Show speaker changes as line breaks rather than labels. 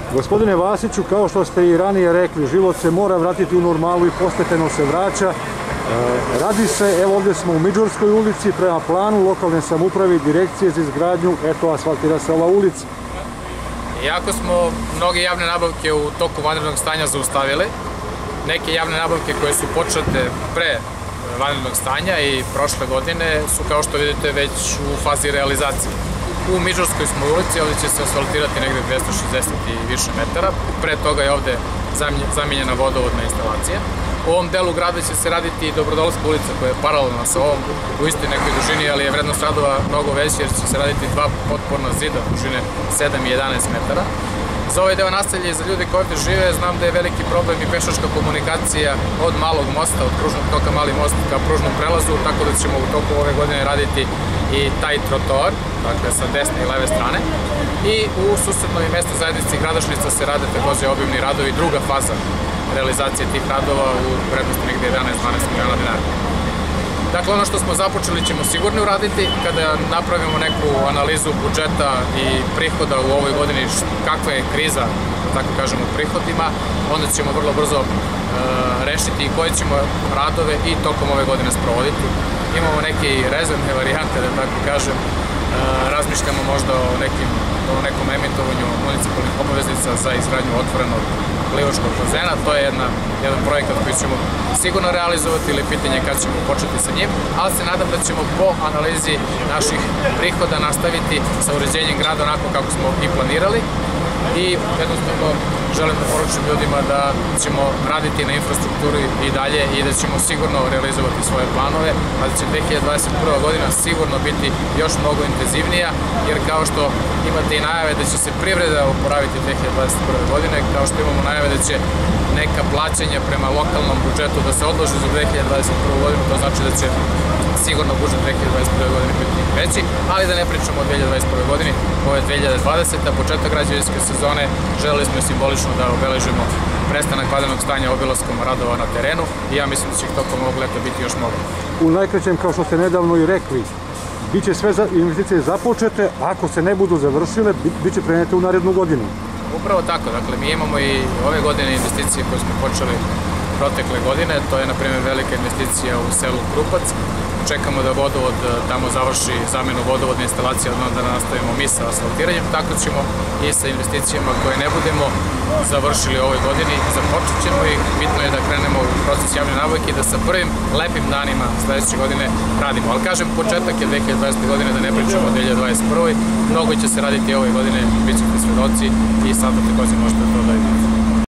Gospodine Vasiću, kao što ste i ranije rekli, život se mora vratiti u normalu i postepeno se vraća. Radi se, evo ovdje smo u Midžurskoj ulici, prema planu lokalne samouprave i direkcije za izgradnju, eto asfaltira se ova ulica.
Iako smo mnoge javne nabavke u toku vanrednog stanja zaustavili, neke javne nabavke koje su počete pre vanrednog stanja i prošle godine su, kao što vidite, već u fazi realizacije. U Midžurskoj smo ulici, ovdje će se asfaltirati negde 260 i više metara. Pre toga je ovdje zamijenjena vodovodna instalacija. U ovom delu grada će se raditi i Dobrodolska ulica koja je paralelna sa ovom u istoj nekoj dužini, ali je vrednost radova mnogo veća jer će se raditi dva potporna zida dužine 7 i 11 metara. Za ovaj deo naselja i za ljude koji ovdje žive znam da je veliki problem i pešačka komunikacija od Malog mosta, od kružnog toka Mali most ka pružnom prelazu, tako da ćemo u toku ove godine raditi i taj trotoar, dakle sa desne i leve strane. I u susednoj mestnoj zajednici Gradašnica se rade takođe obimni radovi, druga faza realizacije tih radova u vrednosti negde 11-12 miliona dinara. Dakle, ono što smo započeli ćemo sigurno uraditi. Kada napravimo neku analizu budžeta i prihoda u ovoj godini, kakva je kriza, tako kažemo, u prihodima, onda ćemo vrlo brzo rešiti i koje ćemo radove i tokom ove godine sprovoditi. Imamo neke rezervne varijante, da tako kažem, razmišljamo možda o nekom emitovanju municipalnih obaveznica za izgradnju otvorenog plivačkog bazena. To je jedan projekat koji ćemo sigurno realizovati ili pitanje kad ćemo početi sa njim, ali se nadam da ćemo po analizi naših prihoda nastaviti sa uređenjem grada onako kako smo i planirali i jednostavno želim da poručim ljudima da ćemo raditi na infrastrukturi i dalje i da ćemo sigurno realizovati svoje planove, a da će 2021. godina sigurno biti još mnogo intenzivnija, jer kao što imate i najave da će se privreda oporaviti 2021. godine, kao što imamo najave da će neka plaćanja prema lokalnom budžetu da se odloži za 2021. godinu, to znači da će sigurno budžet 2021. godine biti veći, ali da ne pričamo o 2021. godini, ovo je 2020. početak građevinske sezone, želeli smo simbolično da obeležimo prestanak vanrednog stanja obilaskom radova na terenu i ja mislim da će ih tokom ovog leta biti još mnogo.
U najkraćem, kao što ste nedavno i rekli, bit će sve investicije započete, ako se ne budu završile, bit će prenete u narednu godinu.
Upravo tako, dakle mi imamo i ove godine investicije koje smo počeli protekle godine, to je na primjer velika investicija u selu Krupac. Čekamo da vodovod tamo završi zamenu vodovodne instalacije, odmah da nastavimo mi sa asfaltiranjem, tako ćemo i sa investicijama koje ne budemo završili u ovoj godini, započet ćemo ih, bitno je da krenemo u proces javne nabavke i da sa prvim lepim danima sledeće godine radimo. Ali kažem, početak je 2020. godine, da ne pričamo o 2021. Mnogo će se raditi ove godine, bit ćete svedoci i sad takođe možete to da